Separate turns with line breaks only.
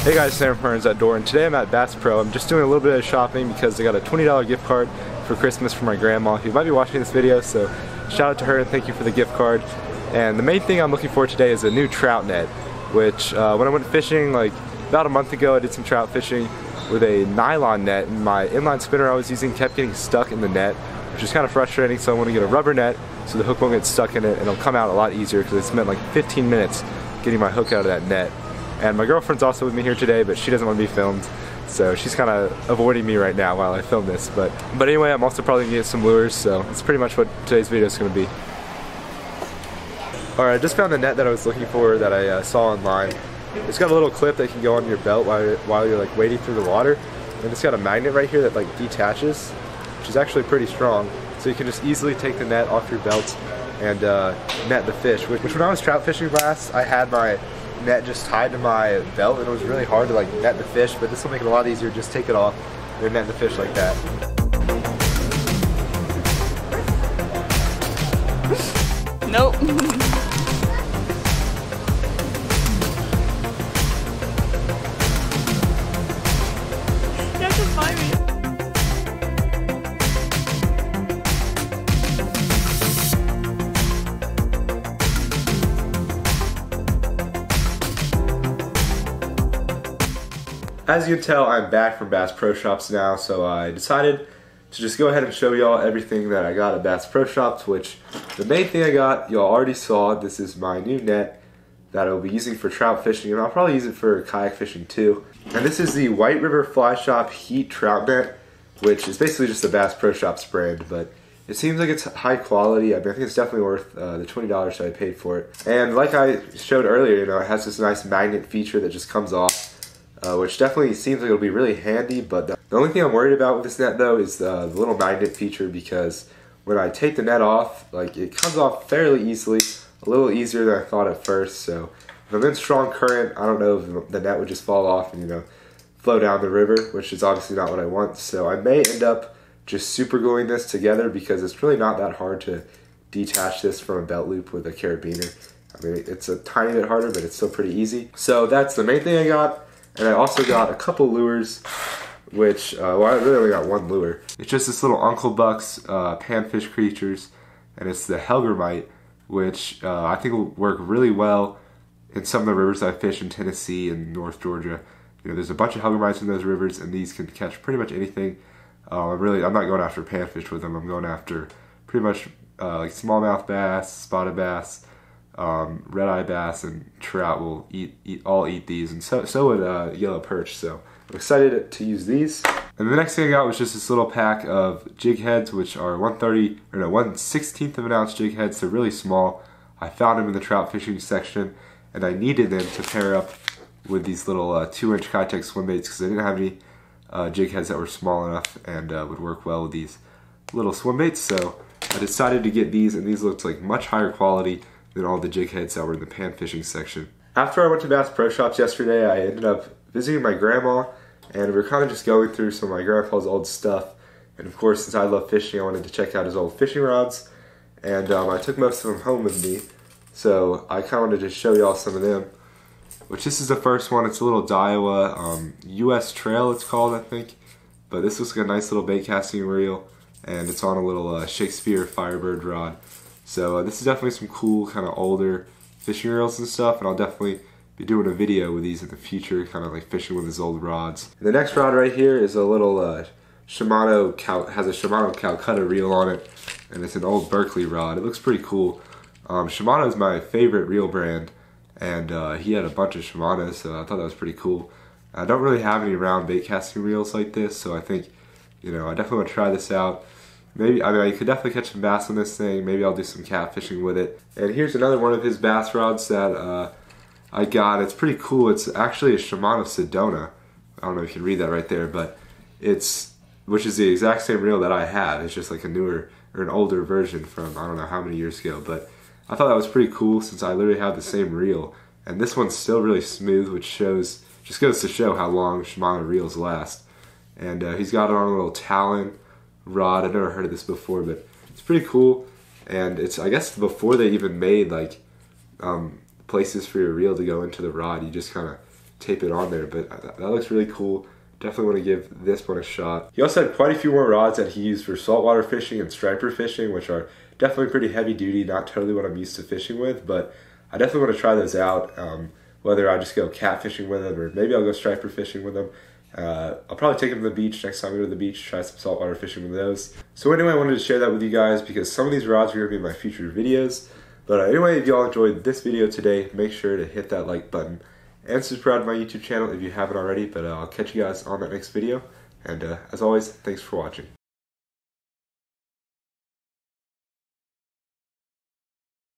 Hey guys, Sam from at Door, and today I'm at Bass Pro. I'm just doing a little bit of shopping because I got a $20 gift card for Christmas for my grandma, who might be watching this video, so shout out to her and thank you for the gift card. And the main thing I'm looking for today is a new trout net, which when I went fishing like about a month ago, I did some trout fishing with a nylon net, and my inline spinner I was using kept getting stuck in the net, which is kind of frustrating, so I want to get a rubber net so the hook won't get stuck in it and it'll come out a lot easier because I spent like 15 minutes getting my hook out of that net. And my girlfriend's also with me here today, but she doesn't want to be filmed, so she's kind of avoiding me right now while I film this. But anyway, I'm also probably going to get some lures, so that's pretty much what today's video is going to be. Alright, I just found the net that I was looking for that I saw online. It's got a little clip that can go on your belt while you're like wading through the water, and it's got a magnet right here that like detaches, which is actually pretty strong. So you can just easily take the net off your belt and net the fish. Which when I was trout fishing last, I had my net just tied to my belt and it was really hard to like net the fish, but this will make it a lot easier. Just take it off and net the fish like that.
Nope. You have to find me.
As you can tell, I'm back from Bass Pro Shops now, so I decided to just go ahead and show y'all everything that I got at Bass Pro Shops, which the main thing I got, y'all already saw. This is my new net that I'll be using for trout fishing, and I'll probably use it for kayak fishing too. And this is the White River Fly Shop Heat Trout Net, which is basically just a Bass Pro Shops brand, but it seems like it's high quality. I mean, I think it's definitely worth the $20 that I paid for it. And like I showed earlier, you know, it has this nice magnet feature that just comes off, which definitely seems like it'll be really handy. But the only thing I'm worried about with this net though is the little magnet feature, because when I take the net off, like it comes off fairly easily, a little easier than I thought at first. So if I'm in strong current, I don't know if the net would just fall off and, you know, flow down the river, which is obviously not what I want. So I may end up just super gluing this together, because it's really not that hard to detach this from a belt loop with a carabiner. I mean, it's a tiny bit harder, but it's still pretty easy. So that's the main thing I got. And I also got a couple lures, which, well, I really only got one lure. It's just this little Uncle Buck's panfish creatures, and it's the Helgermite, which I think will work really well in some of the rivers I fish in Tennessee and North Georgia. You know, there's a bunch of Helgermites in those rivers, and these can catch pretty much anything. I'm not going after panfish with them. I'm going after pretty much like smallmouth bass, spotted bass, red-eye bass, and trout will all eat these, and so would yellow perch. So I'm excited to use these. And the next thing I got was just this little pack of jig heads, which are 1/16th of an ounce jig heads. They're really small. I found them in the trout fishing section, and I needed them to pair up with these little 2-inch Kitech swim baits, because I didn't have any jig heads that were small enough and would work well with these little swim baits. So I decided to get these, and these looked like much higher quality than all the jig heads that were in the pan fishing section. After I went to Bass Pro Shops yesterday, I ended up visiting my grandma, and we were kind of just going through some of my grandpa's old stuff. And of course, since I love fishing, I wanted to check out his old fishing rods, and I took most of them home with me. So I kind of wanted to show y'all some of them. Which, this is the first one. It's a little Daiwa US Trail, it's called, I think. But this looks like a nice little bait casting reel, and it's on a little Shakespeare Firebird rod. So this is definitely some cool kind of older fishing reels and stuff, and I'll definitely be doing a video with these in the future, kind of like fishing with his old rods. And the next rod right here is a little has a Shimano Calcutta reel on it, and it's an old Berkeley rod. It looks pretty cool. Shimano is my favorite reel brand, and he had a bunch of Shimanos, so I thought that was pretty cool. I don't really have any round bait casting reels like this, so I think, you know, I definitely want to try this out. Maybe, I mean, you could definitely catch some bass on this thing. Maybe I'll do some catfishing with it. And here's another one of his bass rods that I got. It's pretty cool. It's actually a Shimano Sedona. I don't know if you can read that right there, but which is the exact same reel that I have. It's just like a newer, or an older version from I don't know how many years ago. But I thought that was pretty cool, since I literally have the same reel. And this one's still really smooth, which just goes to show how long Shimano reels last. And he's got it on a little Talon rod. I've never heard of this before, but it's pretty cool. And it's, I guess, before they even made like places for your reel to go into the rod. You just kind of tape it on there, but that looks really cool. Definitely want to give this one a shot. He also had quite a few more rods that he used for saltwater fishing and striper fishing, which are definitely pretty heavy duty, not totally what I'm used to fishing with, but I definitely want to try those out. Whether I just go catfishing with them or maybe I'll go striper fishing with them. I'll probably take them to the beach next time we go to the beach, try some saltwater fishing with those. So anyway, I wanted to share that with you guys because some of these rods are going to be in my future videos. But anyway, if y'all enjoyed this video today, make sure to hit that like button and subscribe to my YouTube channel if you haven't already. But I'll catch you guys on that next video. And as always, thanks for watching.